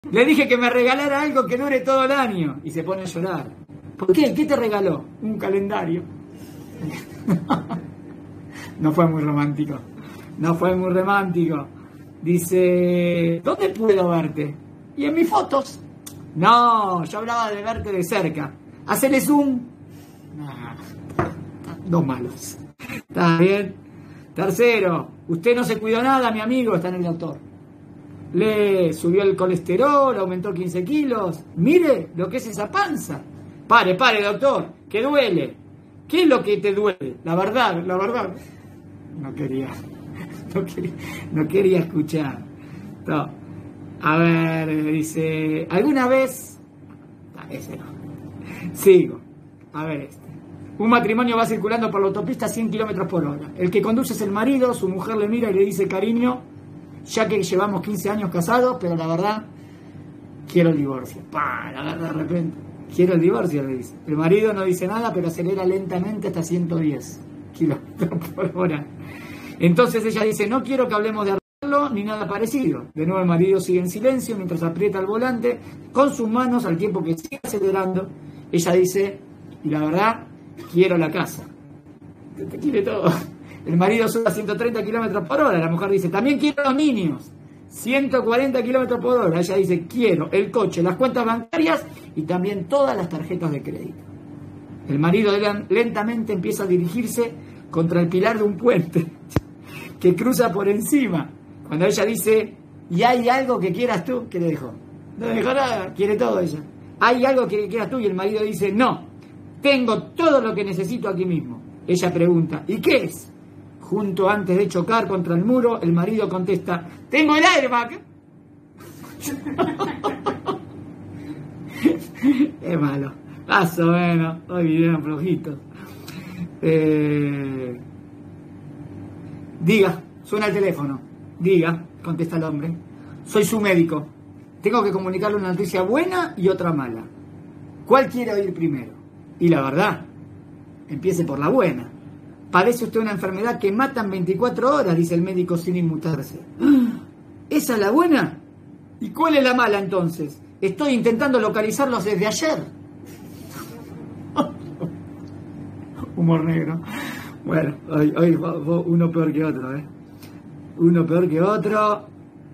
Le dije que me regalara algo que dure todo el año. Y se pone a llorar. ¿Por qué? ¿Qué te regaló? Un calendario. No fue muy romántico. No fue muy romántico. Dice, ¿dónde puedo verte? Y en mis fotos. No, yo hablaba de verte de cerca. Hacele zoom. Nah, dos malos. ¿Está bien? Tercero, usted no se cuidó nada, mi amigo, está en el doctor. Le subió el colesterol, aumentó 15 kilos. Mire lo que es esa panza. Pare, doctor, que duele. ¿Qué es lo que te duele? La verdad. No quería escuchar. No. A ver, dice, ¿alguna vez? Ese no. Sigo. A ver este. Un matrimonio va circulando por la autopista a 100 kilómetros por hora. El que conduce es el marido, su mujer le mira y le dice, cariño, ya que llevamos 15 años casados, pero la verdad, quiero el divorcio. La verdad, de repente, quiero el divorcio, le dice. El marido no dice nada, pero acelera lentamente hasta 110 kilómetros por hora. Entonces ella dice, no quiero que hablemos de arreglarlo ni nada parecido. De nuevo el marido sigue en silencio mientras aprieta el volante con sus manos al tiempo que sigue acelerando. Ella dice, y la verdad, quiero la casa. Te quiere todo. El marido sube a 130 kilómetros por hora. La mujer dice, también quiero los niños. 140 kilómetros por hora. Ella dice, quiero el coche, las cuentas bancarias y también todas las tarjetas de crédito. El marido lentamente empieza a dirigirse contra el pilar de un puente que cruza por encima. Cuando ella dice, ¿y hay algo que quieras tú? ¿Qué le dejó? No le dejó nada, quiere todo ella. ¿Hay algo que quieras tú? Y el marido dice, no, tengo todo lo que necesito aquí mismo. Ella pregunta, ¿y qué es? Junto antes de chocar contra el muro, el marido contesta, tengo el airbag. Es malo. Más o menos. Hoy vinieron flojitos. Diga, suena el teléfono. Diga, contesta el hombre. Soy su médico. Tengo que comunicarle una noticia buena y otra mala. ¿Cuál quiere oír primero? Y la verdad, empiece por la buena. Padece usted una enfermedad que mata en 24 horas, dice el médico sin inmutarse. ¿Esa es la buena? ¿Y cuál es la mala entonces? Estoy intentando localizarlos desde ayer. Humor negro. Bueno, hoy uno peor que otro, ¿eh? Uno peor que otro.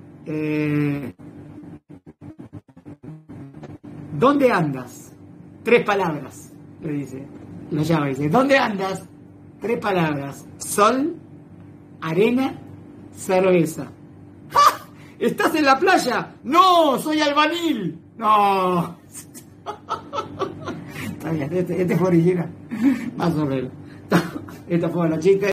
¿Dónde andas? 3 palabras, le dice. Lo llama y dice, ¿dónde andas? 3 palabras. Sol, arena, cerveza. ¡Ja! ¿Estás en la playa? No, soy albañil. No. Está bien, este fue original. Más o menos. Esta fue la chiste.